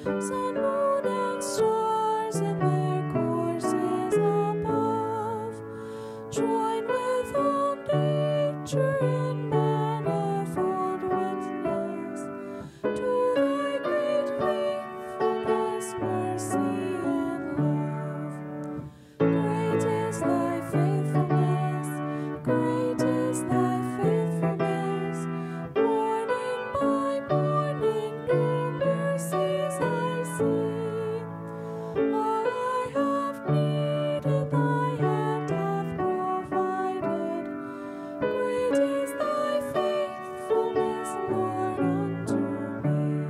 sun, moon, and stars in their courses above. Join with all nature in manifold witness to thy great faithfulness, mercy, and love. Great is thy faithfulness, great is thy faithfulness. Morning by morning, new mercies I see. All I have needed, thy hand hath provided. Great is thy faithfulness, Lord, unto me.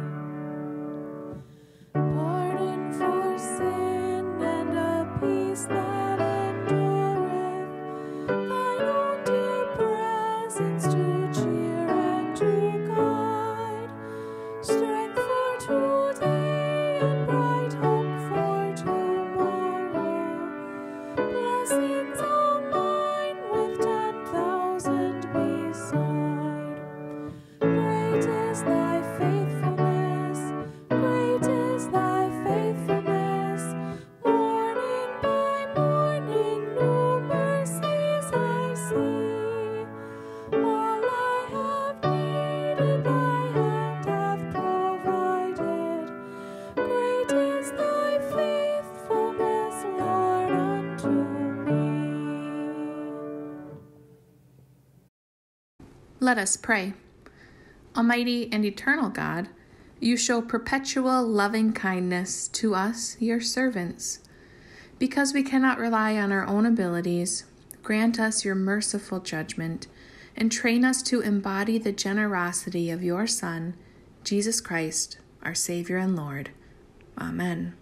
Pardon for sin and a peace that endureth, thine own dear presence to cheer and to guide, strength for today and bright hope for tomorrow, blessings all mine with 10,000 beside. Great is thy faithfulness, great is thy faithfulness. Morning by morning, new mercies I see. All I have needed, thy hand hath provided. Great is thy faithfulness, Lord, unto me. Let us pray. Almighty and eternal God, you show perpetual loving kindness to us, your servants. Because we cannot rely on our own abilities, grant us your merciful judgment and train us to embody the generosity of your Son, Jesus Christ, our Savior and Lord. Amen.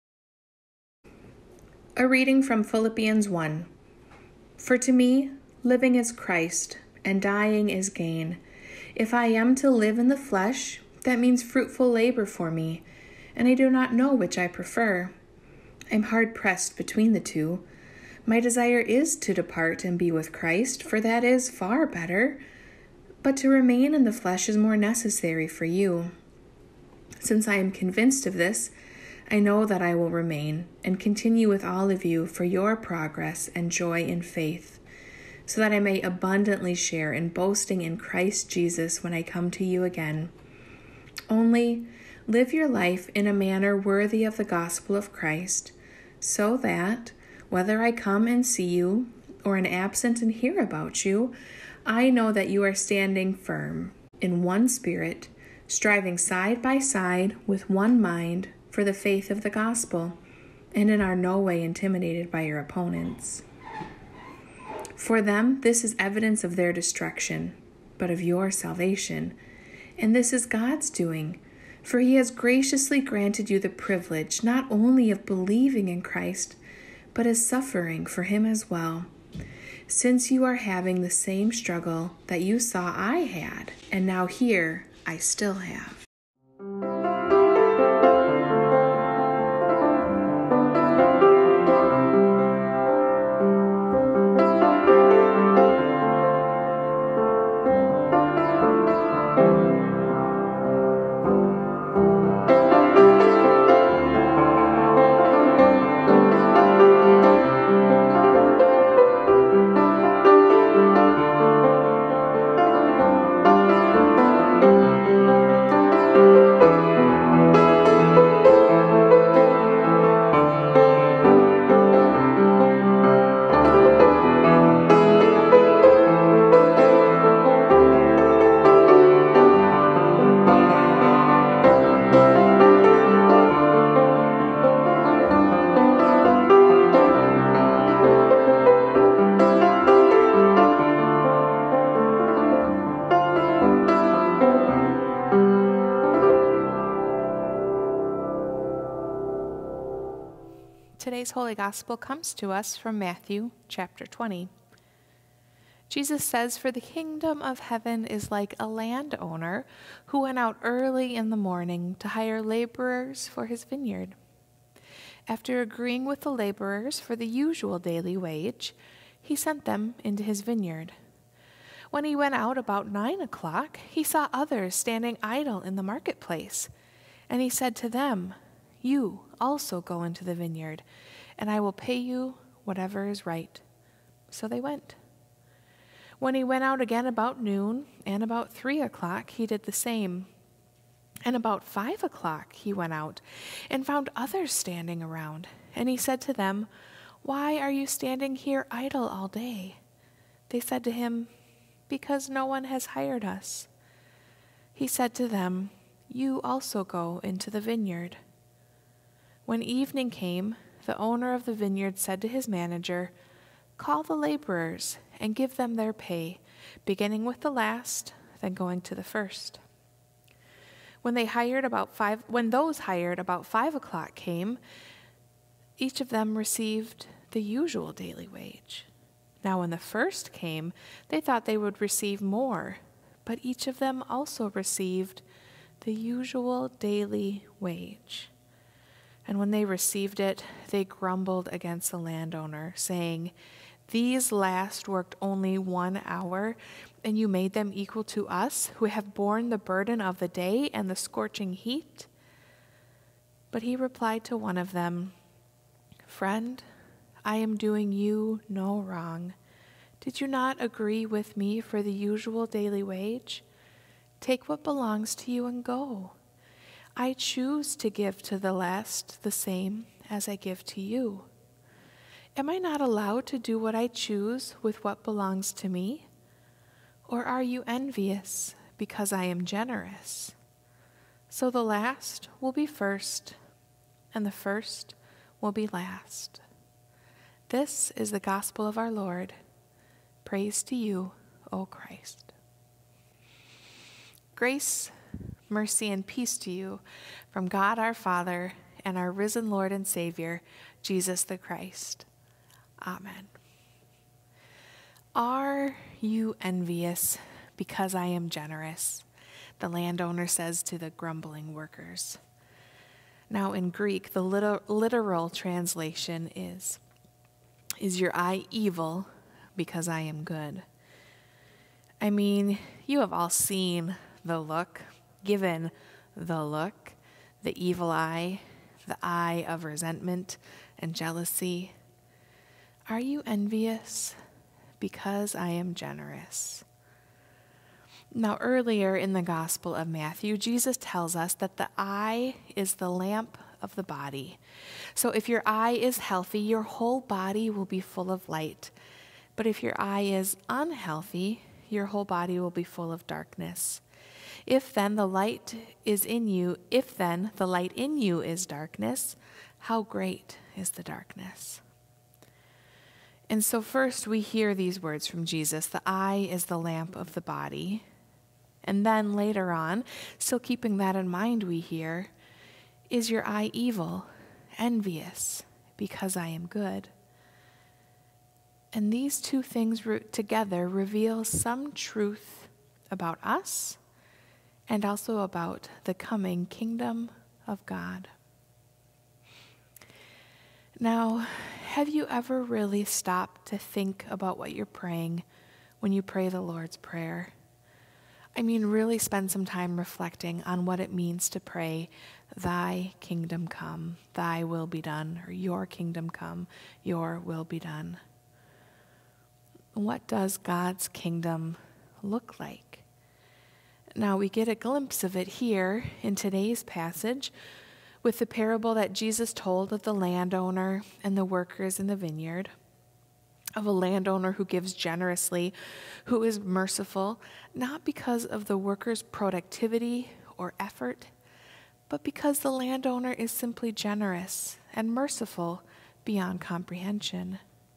A reading from Philippians 1. For to me, living is Christ, and dying is gain. If I am to live in the flesh, that means fruitful labor for me, and I do not know which I prefer. I'm hard-pressed between the two. My desire is to depart and be with Christ, for that is far better, but to remain in the flesh is more necessary for you. Since I am convinced of this, I know that I will remain and continue with all of you for your progress and joy in faith, so that I may abundantly share in boasting in Christ Jesus when I come to you again. Only live your life in a manner worthy of the gospel of Christ, so that, whether I come and see you or am absent and hear about you, I know that you are standing firm in one spirit, striving side by side with one mind for the faith of the gospel, and are no way intimidated by your opponents. For them, this is evidence of their destruction, but of your salvation. And this is God's doing, for he has graciously granted you the privilege not only of believing in Christ, but of suffering for him as well, since you are having the same struggle that you saw I had, and now here I still have. Today's Holy Gospel comes to us from Matthew chapter 20. Jesus says, "For the kingdom of heaven is like a landowner who went out early in the morning to hire laborers for his vineyard. After agreeing with the laborers for the usual daily wage, he sent them into his vineyard. When he went out about 9 o'clock, he saw others standing idle in the marketplace, and he said to them, you also go into the vineyard, and I will pay you whatever is right." So they went. When he went out again about noon, and about 3 o'clock, he did the same. And about 5 o'clock he went out and found others standing around. And he said to them, "Why are you standing here idle all day?" They said to him, "Because no one has hired us." He said to them, "You also go into the vineyard." When evening came, the owner of the vineyard said to his manager, "Call the laborers and give them their pay, beginning with the last, then going to the first." When those hired about 5 o'clock came, each of them received the usual daily wage. Now when the first came, they thought they would receive more, but each of them also received the usual daily wage. And when they received it, they grumbled against the landowner, saying, "These last worked only 1 hour, and you made them equal to us, who have borne the burden of the day and the scorching heat?" But he replied to one of them, "Friend, I am doing you no wrong. Did you not agree with me for the usual daily wage? Take what belongs to you and go. I choose to give to the last the same as I give to you. Am I not allowed to do what I choose with what belongs to me? Or are you envious because I am generous? So the last will be first, and the first will be last." This is the gospel of our Lord. Praise to you, O Christ. Grace, mercy, and peace to you from God our Father and our risen Lord and Savior, Jesus the Christ. Amen. Are you envious because I am generous? The landowner says to the grumbling workers. Now in Greek, the literal translation is your eye evil because I am good? I mean, you have all seen the look, given the look, the evil eye, the eye of resentment and jealousy. Are you envious because I am generous? Now, earlier in the Gospel of Matthew, Jesus tells us that the eye is the lamp of the body. So if your eye is healthy, your whole body will be full of light. But if your eye is unhealthy, your whole body will be full of darkness. If then the light in you is darkness, how great is the darkness? And so first we hear these words from Jesus, the eye is the lamp of the body. And then later on, still keeping that in mind, we hear, is your eye evil, envious, because I am good? And these two things together reveal some truth about us and also about the coming kingdom of God. Now, have you ever really stopped to think about what you're praying when you pray the Lord's Prayer? I mean, really spend some time reflecting on what it means to pray, "Thy kingdom come, thy will be done," or "Your kingdom come, your will be done." What does God's kingdom look like? Now, we get a glimpse of it here in today's passage with the parable that Jesus told of the landowner and the workers in the vineyard, of a landowner who gives generously, who is merciful, not because of the worker's productivity or effort, but because the landowner is simply generous and merciful beyond comprehension.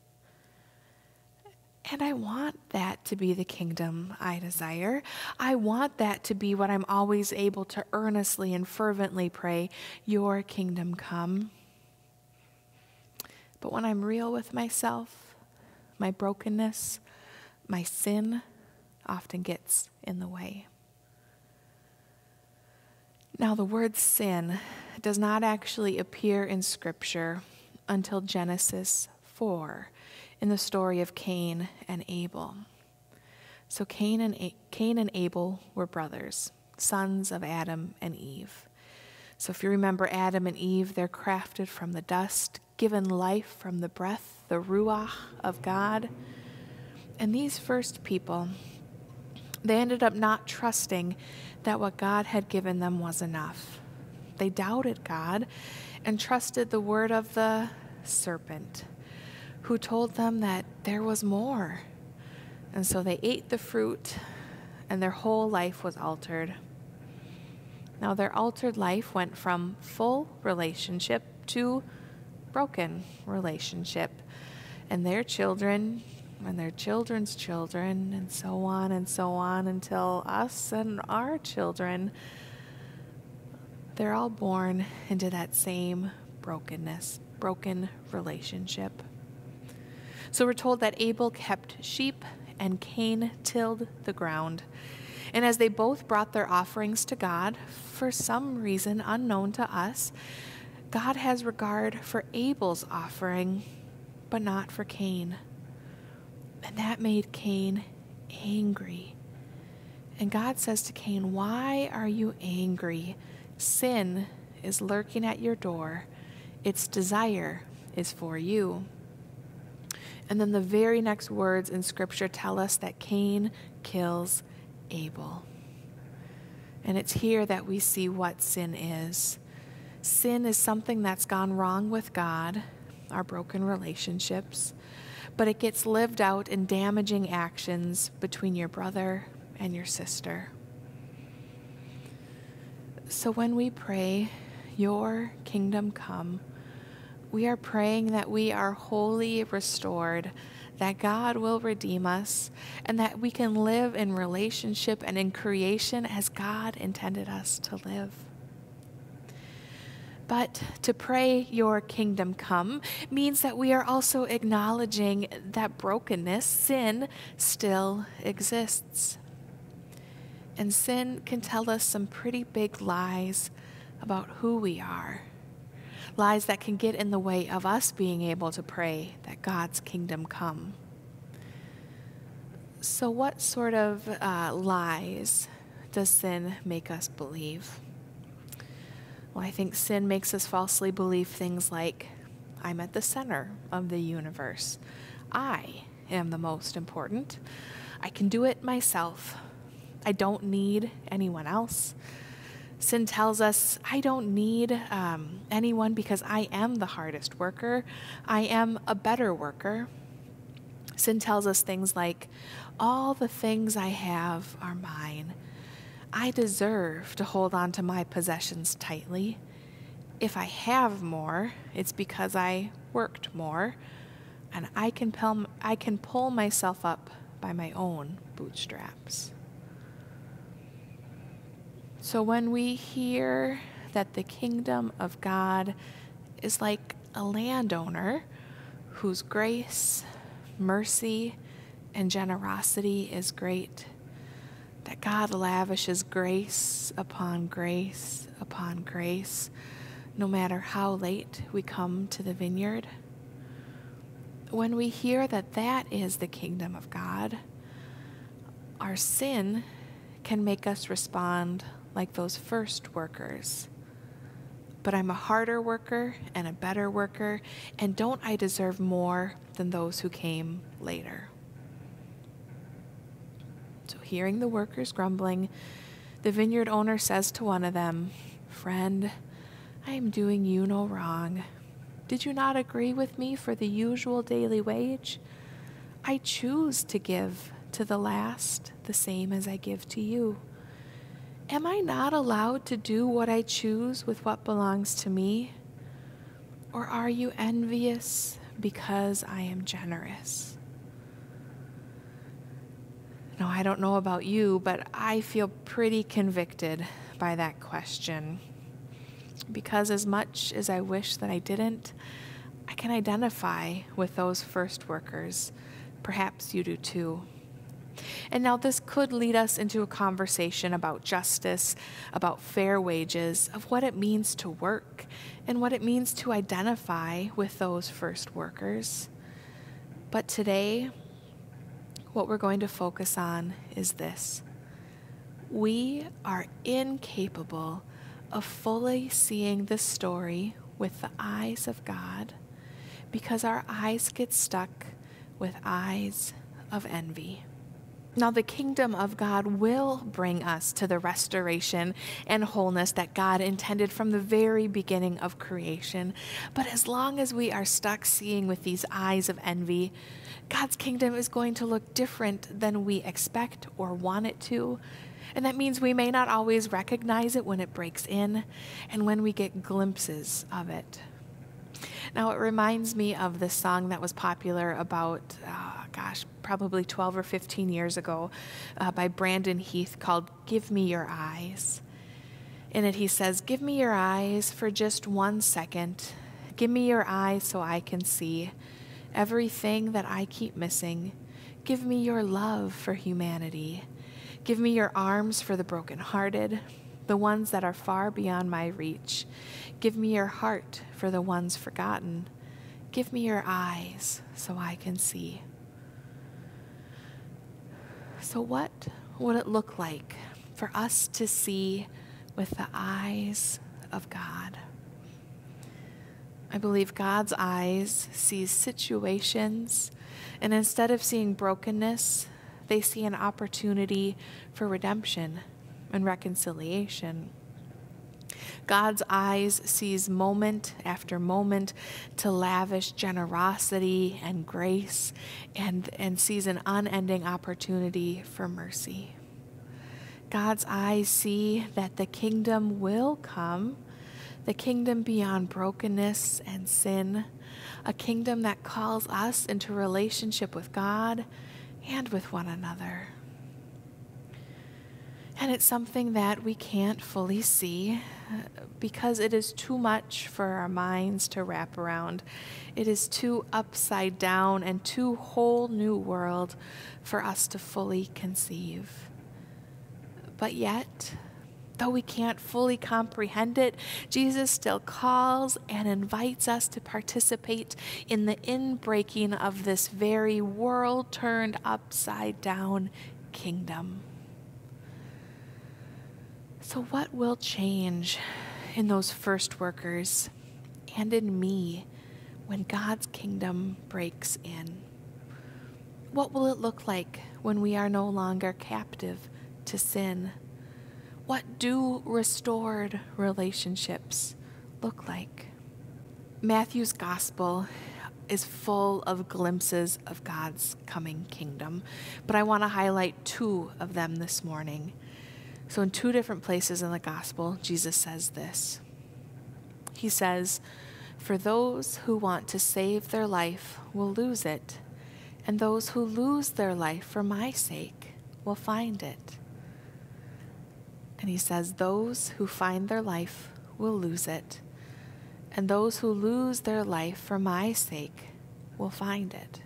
And I want that to be the kingdom I desire. I want that to be what I'm always able to earnestly and fervently pray, "Your kingdom come." But when I'm real with myself, my brokenness, my sin often gets in the way. Now, the word sin does not actually appear in Scripture until Genesis 4, in the story of Cain and Abel. So Cain and Abel were brothers, sons of Adam and Eve. So if you remember Adam and Eve, they're crafted from the dust, given life from the breath, the ruach of God. And these first people, they ended up not trusting that what God had given them was enough. They doubted God and trusted the word of the serpent, who told them that there was more. And so they ate the fruit, and their whole life was altered. Now, their altered life went from full relationship to broken relationship. And their children and their children's children, and so on until us and our children, they're all born into that same brokenness, broken relationship. So we're told that Abel kept sheep and Cain tilled the ground. And as they both brought their offerings to God, for some reason unknown to us, God has regard for Abel's offering, but not for Cain. And that made Cain angry. And God says to Cain, "Why are you angry? Sin is lurking at your door. Its desire is for you." And then the very next words in Scripture tell us that Cain kills Abel. And it's here that we see what sin is. Sin is something that's gone wrong with God, our broken relationships, but it gets lived out in damaging actions between your brother and your sister. So when we pray, "Your kingdom come," we are praying that we are wholly restored, that God will redeem us, and that we can live in relationship and in creation as God intended us to live. But to pray, "Your kingdom come," means that we are also acknowledging that brokenness, sin, still exists. And sin can tell us some pretty big lies about who we are. Lies that can get in the way of us being able to pray that God's kingdom come. So what sort of lies does sin make us believe? Well, I think sin makes us falsely believe things like, "I'm at the center of the universe. I am the most important. I can do it myself. I don't need anyone else." Sin tells us, "I don't need anyone because I am the hardest worker. I am a better worker." Sin tells us things like, "All the things I have are mine. I deserve to hold on to my possessions tightly. If I have more, it's because I worked more, and I can pull myself up by my own bootstraps." So when we hear that the kingdom of God is like a landowner whose grace, mercy, and generosity is great, that God lavishes grace upon grace upon grace, no matter how late we come to the vineyard, when we hear that that is the kingdom of God, our sin can make us respond like those first workers. "But I'm a harder worker and a better worker, and don't I deserve more than those who came later?" So hearing the workers grumbling, the vineyard owner says to one of them, "Friend, I am doing you no wrong. Did you not agree with me for the usual daily wage? I choose to give to the last the same as I give to you. Am I not allowed to do what I choose with what belongs to me? Or are you envious because I am generous?" Now, I don't know about you, but I feel pretty convicted by that question. Because as much as I wish that I didn't, I can identify with those first workers. Perhaps you do too. And now this could lead us into a conversation about justice, about fair wages, of what it means to work, and what it means to identify with those first workers. But today, what we're going to focus on is this. We are incapable of fully seeing the story with the eyes of God, because our eyes get stuck with eyes of envy. Now, the kingdom of God will bring us to the restoration and wholeness that God intended from the very beginning of creation. But as long as we are stuck seeing with these eyes of envy, God's kingdom is going to look different than we expect or want it to. And that means we may not always recognize it when it breaks in and when we get glimpses of it. Now, it reminds me of this song that was popular about, probably 12 or 15 years ago by Brandon Heath called Give Me Your Eyes. In it, he says, "Give me your eyes for just 1 second. Give me your eyes so I can see everything that I keep missing. Give me your love for humanity. Give me your arms for the brokenhearted, the ones that are far beyond my reach. Give me your heart for the ones forgotten. Give me your eyes so I can see." So what would it look like for us to see with the eyes of God? I believe God's eyes sees situations, and instead of seeing brokenness, they see an opportunity for redemption and reconciliation. God's eyes sees moment after moment to lavish generosity and grace and sees an unending opportunity for mercy. God's eyes see that the kingdom will come, the kingdom beyond brokenness and sin, a kingdom that calls us into relationship with God and with one another. And it's something that we can't fully see because it is too much for our minds to wrap around. It is too upside down and too whole new world for us to fully conceive. But yet, though we can't fully comprehend it, Jesus still calls and invites us to participate in the inbreaking of this very world turned upside down kingdom. So what will change in those first workers and in me when God's kingdom breaks in? What will it look like when we are no longer captive to sin? What do restored relationships look like? Matthew's gospel is full of glimpses of God's coming kingdom, but I want to highlight 2 of them this morning. So in 2 different places in the gospel, Jesus says this. He says, "For those who want to save their life will lose it, and those who lose their life for my sake will find it." And he says, "Those who find their life will lose it, and those who lose their life for my sake will find it."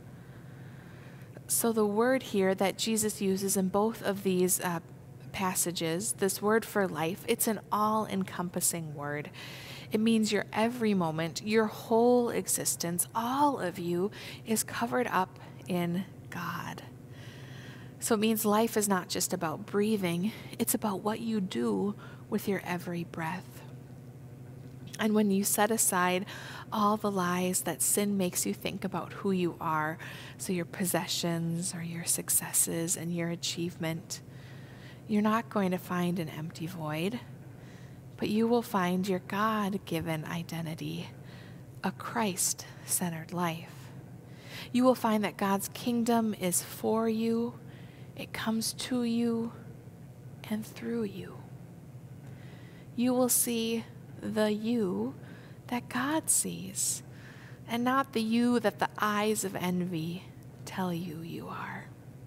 So the word here that Jesus uses in both of these passages, this word for life, it's an all-encompassing word. It means your every moment, your whole existence, all of you is covered up in God. So it means life is not just about breathing, it's about what you do with your every breath. And when you set aside all the lies that sin makes you think about who you are, so your possessions or your successes and your achievement, you're not going to find an empty void, but you will find your God-given identity, a Christ-centered life. You will find that God's kingdom is for you, it comes to you, and through you. You will see the you that God sees, and not the you that the eyes of envy tell you you are.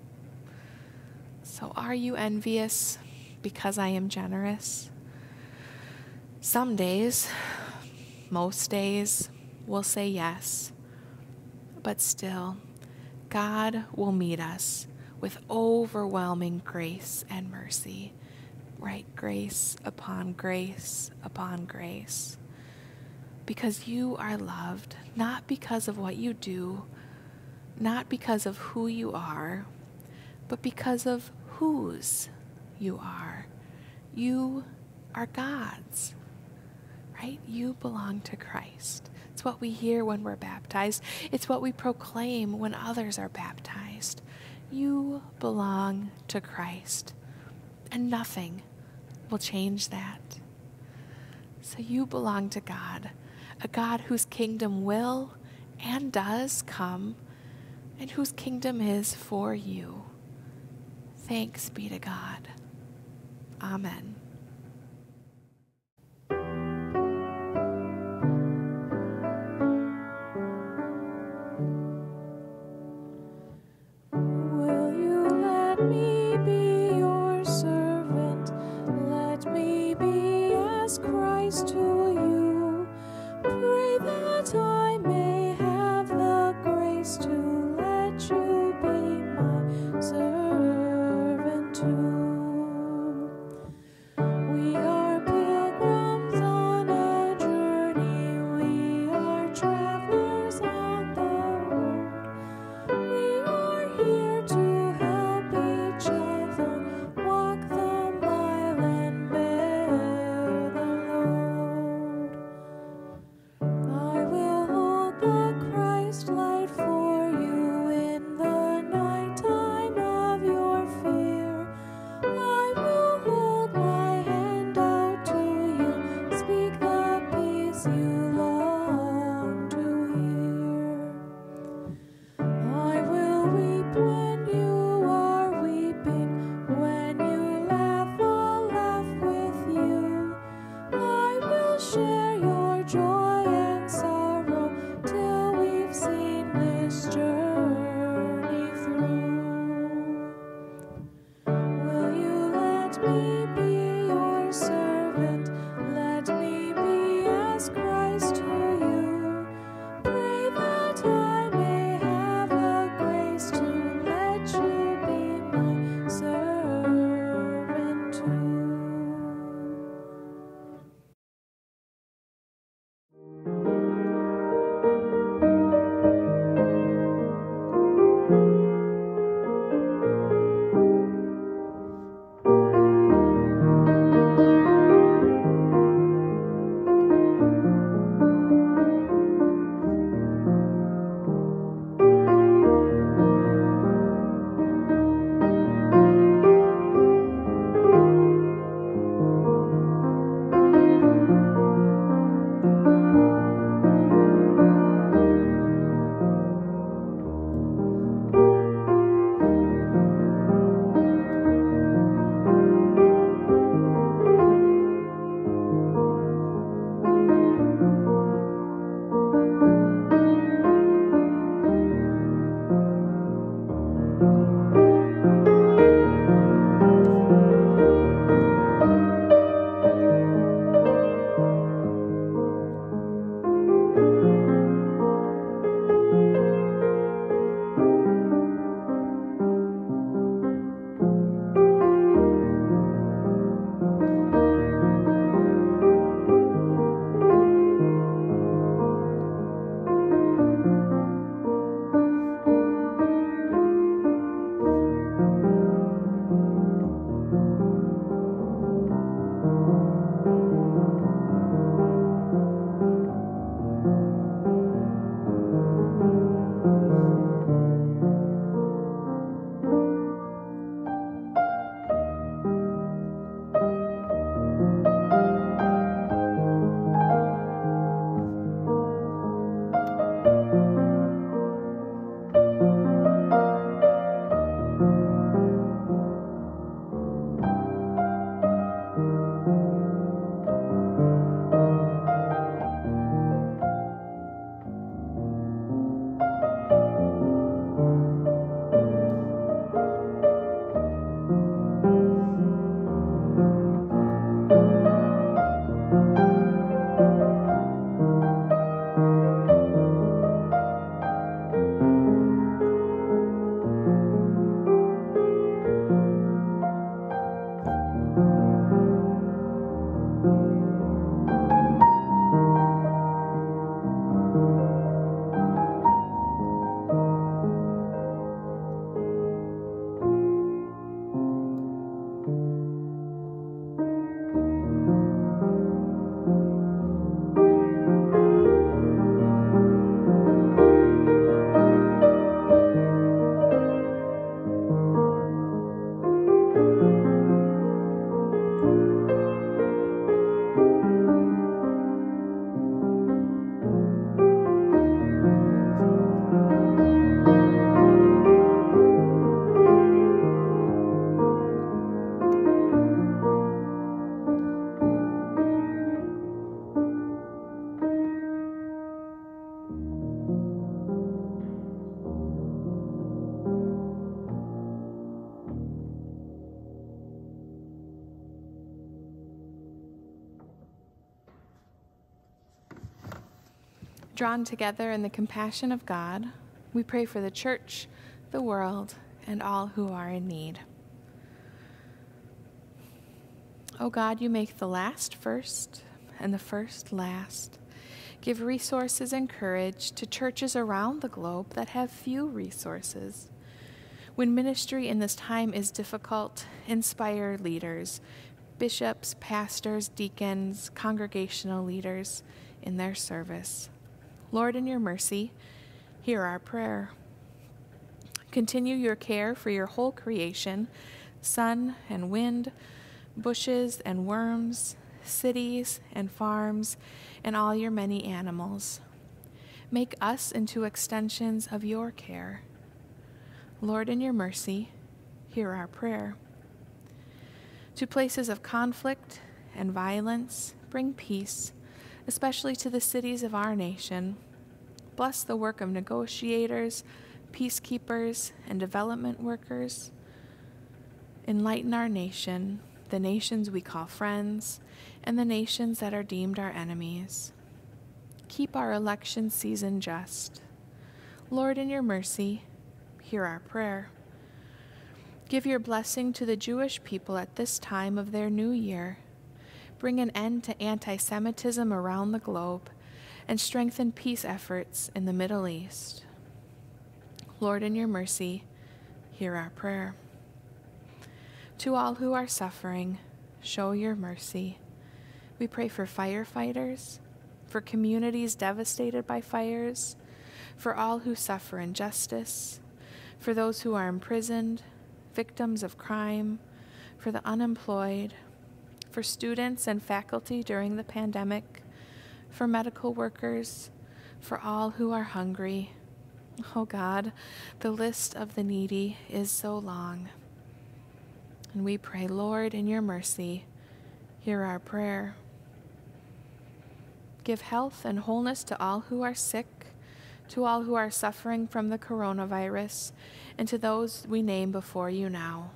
So are you envious because I am generous? Some days, most days, we'll say yes. But still, God will meet us with overwhelming grace and mercy. Right? Grace upon grace upon grace. Because you are loved, not because of what you do, not because of who you are, but because of whose you are. You are God's, right? You belong to Christ. It's what we hear when we're baptized. It's what we proclaim when others are baptized. You belong to Christ, and nothing will change that. So you belong to God, a God whose kingdom will and does come, and whose kingdom is for you. Thanks be to God. Amen. Will you let me be your servant? Let me be as Christ to you. Pray that I may have the grace to let you be my servant too. Drawn together in the compassion of God, we pray for the church, the world, and all who are in need. O God, you make the last first and the first last. Give resources and courage to churches around the globe that have few resources. When ministry in this time is difficult, inspire leaders, bishops, pastors, deacons, congregational leaders in their service. Lord, in your mercy, hear our prayer. Continue your care for your whole creation, sun and wind, bushes and worms, cities and farms, and all your many animals. Make us into extensions of your care. Lord, in your mercy, hear our prayer. To places of conflict and violence, bring peace, especially to the cities of our nation. Bless the work of negotiators, peacekeepers, and development workers. Enlighten our nation, the nations we call friends, and the nations that are deemed our enemies. Keep our election season just. Lord, in your mercy, hear our prayer. Give your blessing to the Jewish people at this time of their new year. Bring an end to anti-Semitism around the globe and strengthen peace efforts in the Middle East. Lord, in your mercy, hear our prayer. To all who are suffering, show your mercy. We pray for firefighters, for communities devastated by fires, for all who suffer injustice, for those who are imprisoned, victims of crime, for the unemployed, for students and faculty during the pandemic, for medical workers, for all who are hungry. Oh God, the list of the needy is so long. And we pray, Lord, in your mercy, hear our prayer. Give health and wholeness to all who are sick, to all who are suffering from the coronavirus, and to those we name before you now.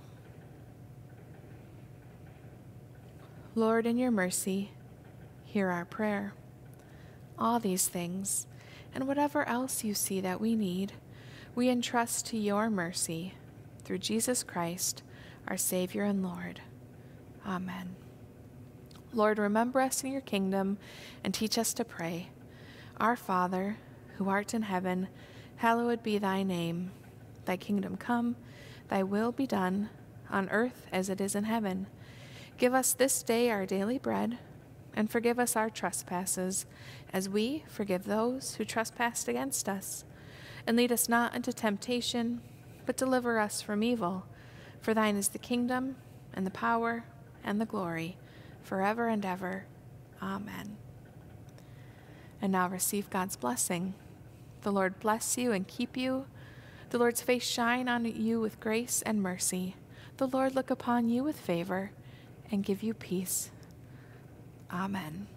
Lord, in your mercy, hear our prayer. All these things, and whatever else you see that we need, we entrust to your mercy, through Jesus Christ, our Savior and Lord. Amen. Lord, remember us in your kingdom and teach us to pray. Our Father, who art in heaven, hallowed be thy name. Thy kingdom come, thy will be done, on earth as it is in heaven. Give us this day our daily bread, and forgive us our trespasses, as we forgive those who trespass against us. And lead us not into temptation, but deliver us from evil. For thine is the kingdom, and the power, and the glory, forever and ever. Amen. And now receive God's blessing. The Lord bless you and keep you. The Lord's face shine on you with grace and mercy. The Lord look upon you with favor and give you peace. Amen.